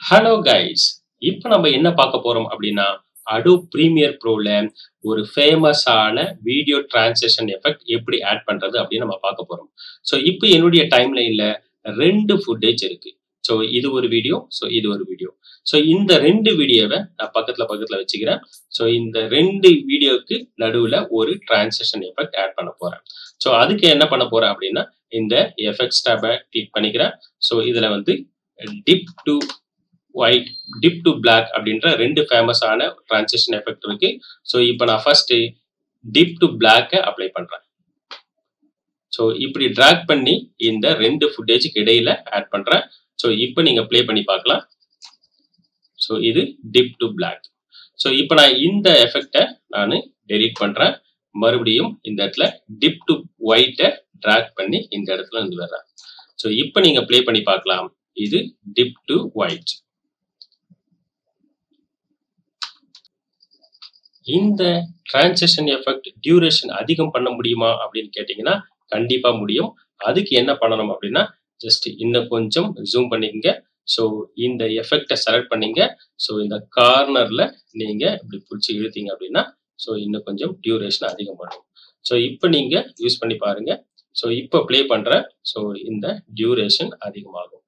Hello guys, இப்போ நம்ம என்ன பார்க்க போறோம் அப்படின்னா Adobe Premiere Proல ஒரு ஃபேமஸான வீடியோ டிரான்சிஷன் எஃபெக்ட் எப்படி ஆட் பண்றது அப்படின்னு நம்ம பார்க்க போறோம். ஸோ இப்போ என்னுடைய டைம்லைன்ல 2 ஃபுட்டேஜ் இருக்கு. ஸோ இது ஒரு வீடியோ, ஸோ இது ஒரு வீடியோ. ஸோ இந்த 2 வீடியோவை நான் பக்கத்துல வச்சுக்கிறேன். ஸோ இந்த 2 வீடியோக்கு நடுவில் ஒரு டிரான்சிஷன் எஃபெக்ட் ஆட் பண்ண போறேன். ஸோ அதுக்கு என்ன பண்ண போறேன் அப்படின்னா இந்த எஃபெக்ட்ஸ் டேபை கிளிக் பண்ணிக்கிறேன். ஸோ இதுல வந்து dip to white, dip to black அப்படின்ற 2 ஃபேமஸான டிரான்சிஷன் எஃபெக்ட் இருக்கு. ஸோ இப்போ நான் ஃபர்ஸ்ட் டிப் டு பிளாக்கை அப்ளை பண்றேன். ஸோ இப்படி டிராக் பண்ணி இந்த 2 ஃபுட்டேஜுக்கு இடையில ஆட் பண்றேன். ஸோ இப்போ நீங்க ப்ளே பண்ணி பார்க்கலாம். ஸோ இது டிப் டு பிளாக். ஸோ இப்போ நான் இந்த எஃபெக்டை நான் டெலீட் பண்றேன். மறுபடியும் இந்த இடத்துல டிப் டு ஒயிட்டை டிராக் பண்ணி இந்த இடத்துல இருந்து வர்றேன். ஸோ இப்போ நீங்க ப்ளே பண்ணி பார்க்கலாம். இது டிப் டு ஒயிட். இந்த டிரான்சிஷன் எஃபெக்ட் டியூரேஷன் அதிகம் பண்ண முடியுமா அப்படின்னு கேட்டீங்கன்னா கண்டிப்பா முடியும். அதுக்கு என்ன பண்ணணும் அப்படின்னா ஜஸ்ட் இன்னும் கொஞ்சம் ஜூம் பண்ணிக்கங்க. ஸோ இந்த எஃபெக்டை செலக்ட் பண்ணீங்க. ஸோ இந்த கார்னர்ல நீங்க இப்படி பிடிச்சி இழுத்தீங்க அப்படின்னா ஸோ இன்னும் கொஞ்சம் டியூரேஷன் அதிகம் பண்ணும். ஸோ இப்போ நீங்க யூஸ் பண்ணி பாருங்க. ஸோ இப்போ ப்ளே பண்றேன். ஸோ இந்த டியூரேஷன் அதிகமாகும்.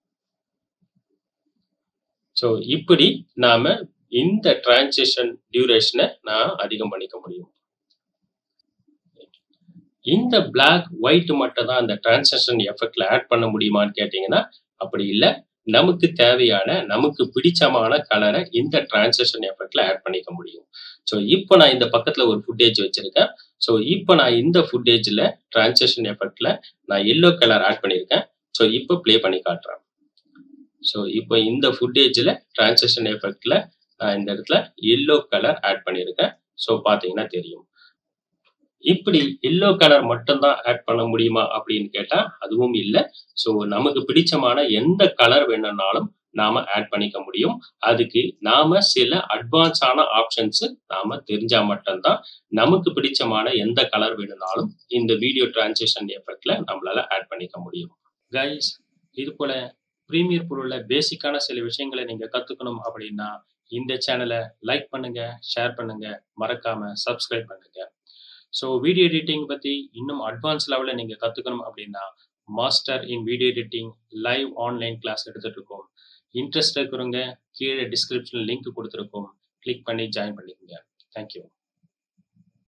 ஸோ இப்படி நாம இந்த டிரான்சிஷன் டியூரேஷனை நான் அதிகம் பண்ணிக்க முடியும். இந்த பிளாக் ஒயிட் மட்டும் தான் அந்த டிரான்சிஷன் எஃபெக்ட்ல ஆட் பண்ண முடியுமான்னு கேட்டீங்கன்னா அப்படி இல்லை. நமக்கு தேவையான நமக்கு பிடிச்சமான கலரை இந்த டிரான்சிஷன் எஃபெக்ட்ல ஆட் பண்ணிக்க முடியும். ஸோ இப்போ நான் இந்த பக்கத்துல ஒரு ஃபுட்டேஜ் வச்சிருக்கேன். ஸோ இப்போ நான் இந்த ஃபுட்டேஜ்ல டிரான்சிஷன் எஃபெக்ட்ல நான் எல்லோ கலர் ஆட் பண்ணியிருக்கேன். ஸோ இப்போ ப்ளே பண்ணி காட்டுறேன். ஸோ இப்போ இந்த ஃபுட்டேஜ்ல டிரான்சிஷன் எஃபெக்ட்ல நான் இந்த இடத்துல எல்லோ கலர் ஆட் பண்ணியிருக்கேன். ஸோ பார்த்தீங்கன்னா தெரியும். இப்படி எல்லோ கலர் மட்டும்தான் ஆட் பண்ண முடியுமா அப்படின்னு கேட்டா அதுவும் இல்லை. ஸோ நமக்கு பிடிச்சமான எந்த கலர் வேணும்னாலும் நாம ஆட் பண்ணிக்க முடியும். அதுக்கு நாம சில அட்வான்ஸான ஆப்ஷன்ஸ் நாம தெரிஞ்சா மட்டும்தான் நமக்கு பிடிச்சமான எந்த கலர் வேணும்னாலும் இந்த வீடியோ டிரான்சிஷன் எஃபெக்ட்ல நம்மளால ஆட் பண்ணிக்க முடியும். கைஸ், இது போல ப்ரீமியர் ப்ரோல பேசிக்கான சில விஷயங்களை நீங்க கத்துக்கணும் அப்படின்னா இந்த சேனலை லைக் பண்ணுங்க, ஷேர் பண்ணுங்க, மறக்காம சப்ஸ்கிரைப் பண்ணுங்க. ஸோ வீடியோ எடிட்டிங் பத்தி இன்னும் அட்வான்ஸ் லெவல்ல நீங்க கத்துக்கணும் அப்படின்னா master in video editing live online class எடுத்துட்டு இருக்கோம். இன்ட்ரெஸ்ட் இருக்கிறவங்க கீழே டிஸ்கிரிப்ஷன் லிங்க் கொடுத்துருக்கோம். கிளிக் பண்ணி ஜாயின் பண்ணிக்கோங்க. தேங்க்யூ.